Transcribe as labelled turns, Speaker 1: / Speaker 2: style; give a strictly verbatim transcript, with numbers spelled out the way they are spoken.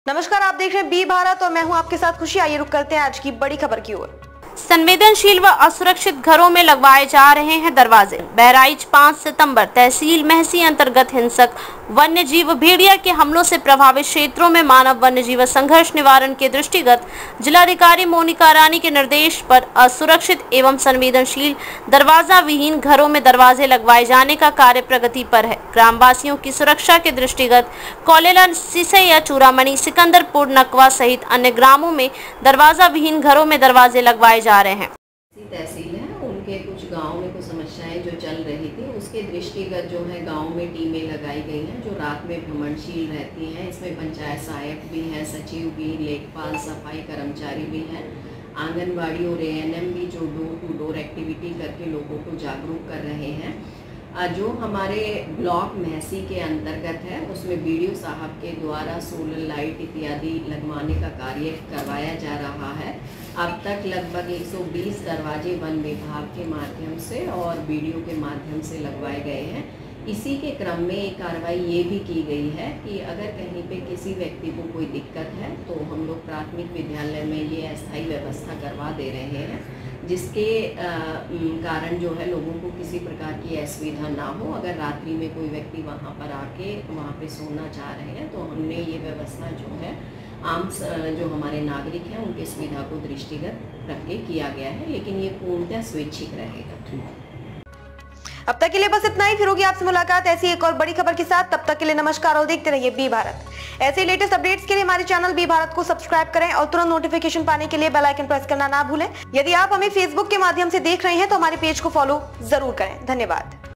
Speaker 1: नमस्कार, आप देख रहे हैं बी भारत और मैं हूं आपके साथ खुशी। आइए रुक करते हैं आज की बड़ी खबर की ओर।
Speaker 2: संवेदनशील व असुरक्षित घरों में लगवाए जा रहे हैं दरवाजे। बहराइच पाँच सितंबर तहसील महसी अंतर्गत हिंसक वन्य जीव भेड़िया के हमलों से प्रभावित क्षेत्रों में मानव वन्य जीव संघर्ष निवारण के दृष्टिगत जिलाधिकारी मोनिका रानी के निर्देश पर असुरक्षित एवं संवेदनशील दरवाजा विहीन घरों में दरवाजे लगवाए जाने का कार्य प्रगति पर है। ग्रामवासियों की सुरक्षा के दृष्टिगत कौलेला, सिसैया, चूड़ामणि, सिकंदरपुर, नकवा सहित अन्य ग्रामों में दरवाजा विहीन घरों में दरवाजे लगवाए जा रहे हैं।
Speaker 3: तहसील है, उनके कुछ गांव में कुछ समस्याएं जो चल रही थी, उसके दृष्टिगत जो है गांव में टीमें लगाई गई हैं जो रात में भ्रमणशील रहती हैं। इसमें पंचायत सहायक भी हैं, सचिव भी, लेखपाल, सफाई कर्मचारी भी हैं, आंगनबाड़ी और ए एन एम भी जो डोर टू डोर एक्टिविटी करके लोगों को जागरूक कर रहे हैं। जो हमारे ब्लॉक महसी के अंतर्गत है उसमें बीडीओ साहब के द्वारा सोलर लाइट इत्यादि लगवाने का कार्य करवाया जा रहा है। अब तक लगभग एक सौ बीस दरवाजे वन विभाग के माध्यम से और बीडीओ के माध्यम से लगवाए गए हैं। इसी के क्रम में एक कार्रवाई ये भी की गई है कि अगर कहीं पे किसी व्यक्ति को कोई दिक्कत है तो हम लोग प्राथमिक विद्यालय में ये अस्थायी व्यवस्था करवा दे रहे हैं, जिसके कारण जो है लोगों को किसी प्रकार की असुविधा ना हो। अगर रात्रि में कोई व्यक्ति वहाँ पर आके वहाँ पे सोना चाह रहे हैं तो हमने ये व्यवस्था जो है आम जो हमारे नागरिक हैं उनकी सुविधा को दृष्टिगत रख के किया गया है, लेकिन ये पूर्णतः स्वैच्छिक रहेगा।
Speaker 1: अब तक के लिए बस इतना ही। फिर होगी आपसे मुलाकात ऐसी एक और बड़ी खबर के साथ। तब तक के लिए नमस्कार और देखते रहिए बी भारत। ऐसे लेटेस्ट अपडेट्स के लिए हमारे चैनल बी भारत को सब्सक्राइब करें और तुरंत नोटिफिकेशन पाने के लिए बेल आइकन प्रेस करना ना भूलें। यदि आप हमें फेसबुक के माध्यम से देख रहे हैं तो हमारे पेज को फॉलो जरूर करें। धन्यवाद।